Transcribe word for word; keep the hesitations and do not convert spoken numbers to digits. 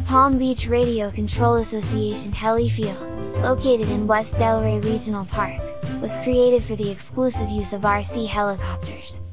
The Palm Beach Radio Control Association Heli Field, located in West Delray Regional Park, was created for the exclusive use of R C helicopters.